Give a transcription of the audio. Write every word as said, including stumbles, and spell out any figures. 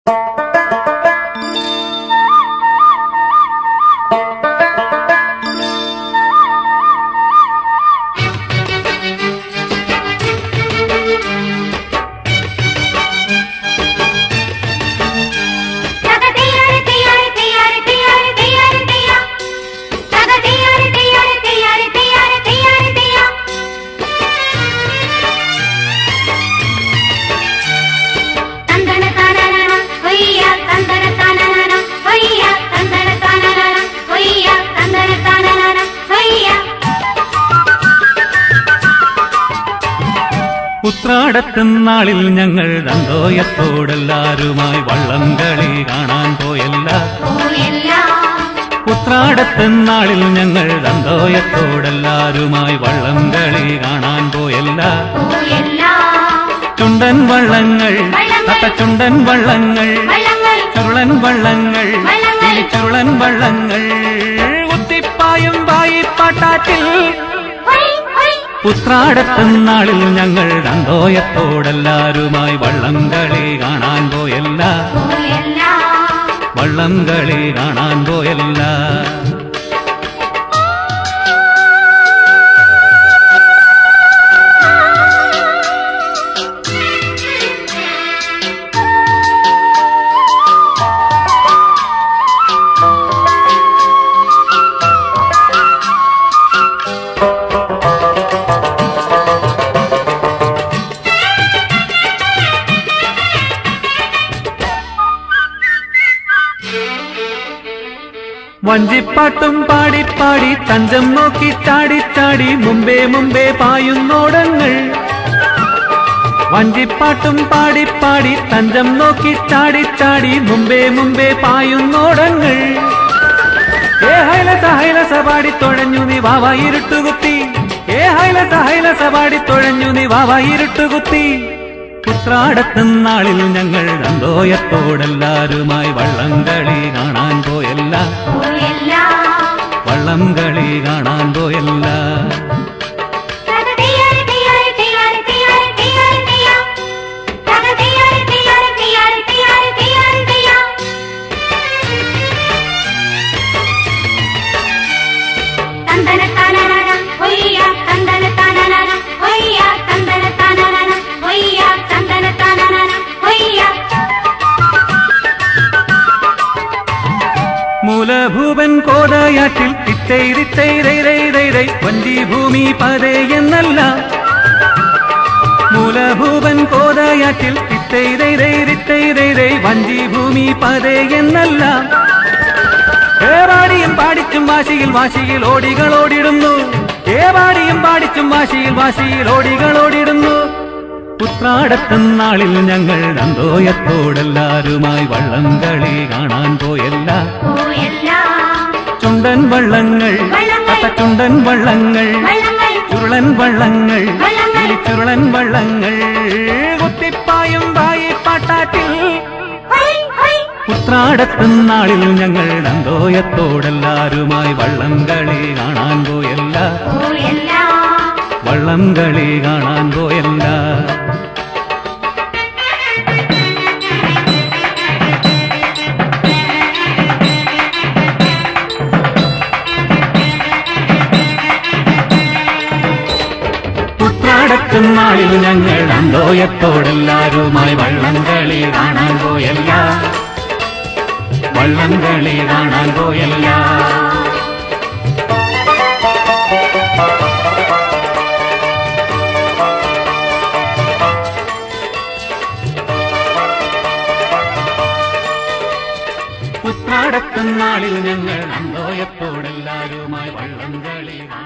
ഉത്രാടത്തിനാളിൽ ഞങ്ങൾ രണ്ടോയത്തോടെല്ലാരുമായി വള്ളംകളി കാണാൻ പോയല്ല. ഉത്രാടത്തിനാളിൽ ഞങ്ങൾ രണ്ടോയത്തോടെല്ലാരുമായി വള്ളംകളി കാണാൻ പോയല്ല. ചുണ്ടൻ വള്ളങ്ങൾ, തത്തച്ചുണ്ടൻ വള്ളങ്ങൾ, ചുരുളൻ വള്ളങ്ങൾ, ചുരുളൻ വള്ളങ്ങൾ, ഉത്തിപ്പായും വായിപ്പാട്ടാറ്റിൽ. ഉത്രാടത്തിനാളിൽ ഞങ്ങൾ രണ്ടോയത്തോടെല്ലാരുമായി വള്ളംകളി കാണാൻ പോയല്ല. വള്ളംകളി കാണാൻ പോയല്ല. വഞ്ചിപ്പാട്ടും പാടിപ്പാടി തഞ്ചം നോക്കി ചാടിച്ചാടി മുമ്പേ മുമ്പേ പായുന്നോടങ്ങൾ. വഞ്ചിപ്പാട്ടും പാടിപ്പാടി തഞ്ചം നോക്കി ചാടിച്ചാടി മുമ്പേ മുമ്പേ പായുന്നോടങ്ങൾ. ഏ ഹൈലസ ഹൈലസ പാടി തുഴഞ്ഞു നീ വാവ ഇരുട്ടുകുത്തി. ഏ ഹൈലസ ഹൈലസ പാടി തുഴഞ്ഞു നീ വാവ ഇരുട്ടുകുത്തി. ഉത്രാടത്തിനാളിൽ ഞങ്ങൾ രണ്ടോയത്തോടെല്ലാരുമായി വള്ളംകളി കാണാൻ പോയല്ല. വള്ളംകളി കാണാൻ പോയല്ല. മൂലഭൂപൻ കോതയാറ്റിൽ തിത്തൈരിത്തൈരൈരൈരൈ വഞ്ചി ഭൂമി പതേ എന്നല്ല. മൂലഭൂപൻ കോതയാറ്റിൽ തിത്തൈരൈരൈരിത്തൈരൈ വഞ്ചി ഭൂമി പതേ എന്നല്ല. ഏവാടിയും പാടിച്ചും വാശിയിൽ വാശിയിൽ ഓടികൾ ഓടിടുന്നു. ഏവാടിയും പാടിച്ചും വാശിയിൽ വാശിയിൽ ഓടികൾ ഓടിടുന്നു. ഉത്രാടത്തിനാളിൽ ഞങ്ങൾ രണ്ടോയത്തോടെല്ലാരുമായി വള്ളംകളി കാണാൻ പോയല്ല. ചുണ്ടൻ വള്ളങ്ങൾ, തത്തച്ചുണ്ടൻ വള്ളങ്ങൾ, ചുരുളൻ വള്ളങ്ങൾ, ചുരുളൻ വള്ളങ്ങൾ, കുത്തിപ്പായും വായിപ്പാട്ടാറ്റിൽ. ഉത്രാടത്തിനാളിൽ ഞങ്ങൾ രണ്ടോയത്തോടെല്ലാരുമായി വള്ളംകളി കാണാൻ പോയല്ല. വള്ളംകളി കാണാൻ പോയല്ല. ഉത്രാടത്തിനാളിൽ ഞങ്ങൾ രണ്ടോയത്തോടെല്ലാരുമായി വള്ളംകളി കാണാൻ പോയല്ല. വള്ളംകളി കാണാൻ പോയല്ല. ഉത്രാടത്തിനാളിൽ ഞങ്ങൾ രണ്ടോയത്തോടെല്ലാരുമായി വള്ളംകളി